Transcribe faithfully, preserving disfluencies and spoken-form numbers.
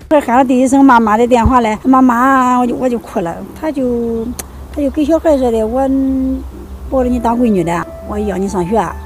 这喊了第一声妈妈的电话嘞，妈妈，我就我就哭了。他就他就给小孩说的，我我让你当闺女的，我要你上学。